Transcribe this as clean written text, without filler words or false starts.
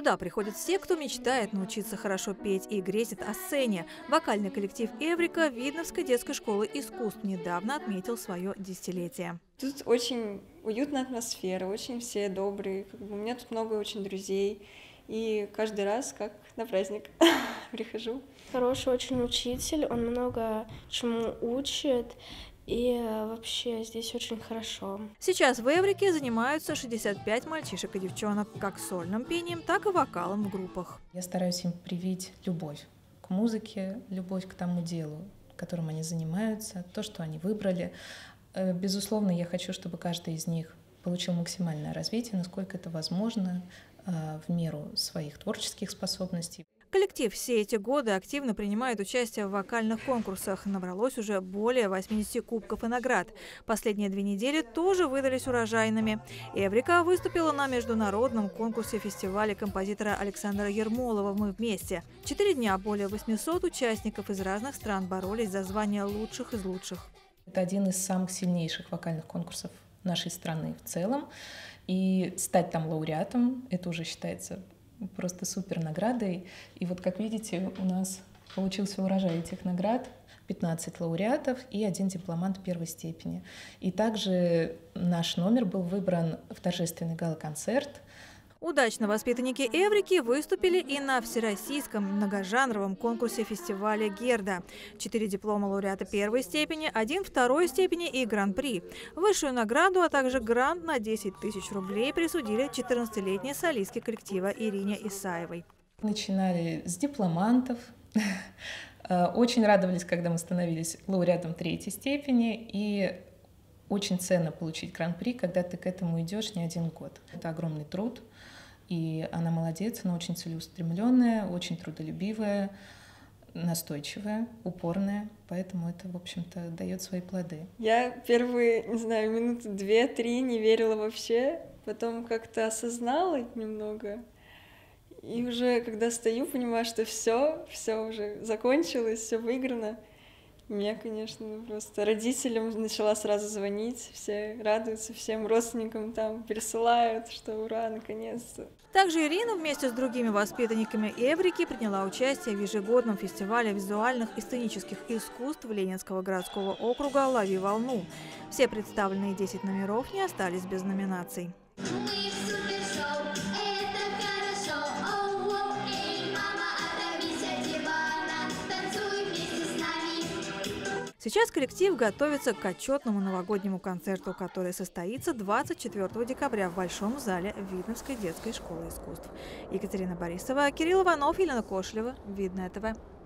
Сюда приходят все, кто мечтает научиться хорошо петь и грезит о сцене. Вокальный коллектив «Эврика» Видновской детской школы искусств недавно отметил свое десятилетие. Тут очень уютная атмосфера, очень все добрые. У меня тут много очень друзей. И каждый раз как на праздник прихожу. Хороший очень учитель, он много чему учит. И вообще здесь очень хорошо. Сейчас в «Эврике» занимаются 65 мальчишек и девчонок как сольным пением, так и вокалом в группах. Я стараюсь им привить любовь к музыке, любовь к тому делу, которым они занимаются, то, что они выбрали. Безусловно, я хочу, чтобы каждый из них получил максимальное развитие, насколько это возможно, в меру своих творческих способностей. Коллектив все эти годы активно принимает участие в вокальных конкурсах. Набралось уже более 80 кубков и наград. Последние 2 недели тоже выдались урожайными. «Эврика» выступила на международном конкурсе фестиваля композитора Александра Ермолова «Мы вместе». 4 дня более 800 участников из разных стран боролись за звание лучших из лучших. Это один из самых сильнейших вокальных конкурсов нашей страны в целом. И стать там лауреатом, это уже считается просто супер наградой. И вот, как видите, у нас получился урожай этих наград. 15 лауреатов и 1 дипломант первой степени. И также наш номер был выбран в торжественный гала-концерт. Удачно воспитанники «Эврики» выступили и на всероссийском многожанровом конкурсе фестиваля «Герда». 4 диплома лауреата первой степени, 1 второй степени и гран-при. Высшую награду, а также грант на 10 тысяч рублей присудили 14-летней солистке коллектива Ирине Исаевой. Начинали с дипломантов. Очень радовались, когда мы становились лауреатом 3-й степени. И очень ценно получить гран-при, когда ты к этому идешь не 1 год. Это огромный труд. И она молодец, она очень целеустремленная, очень трудолюбивая, настойчивая, упорная. Поэтому это, в общем-то, дает свои плоды. Я первые, не знаю, минуты 2-3 не верила вообще. Потом как-то осознала немного. И уже когда стою, понимаю, что все уже закончилось, все выиграно. Мне, конечно, просто родителям начала сразу звонить, все радуются, всем родственникам там пересылают, что ура, наконец-то. Также Ирина вместе с другими воспитанниками «Эврики» приняла участие в ежегодном фестивале визуальных и сценических искусств Ленинского городского округа «Лови волну». Все представленные 10 номеров не остались без номинаций. Сейчас коллектив готовится к отчетному новогоднему концерту, который состоится 24 декабря в Большом зале Видновской детской школы искусств. Екатерина Борисова, Кирилл Иванов, Елена Кошлева. Видное ТВ.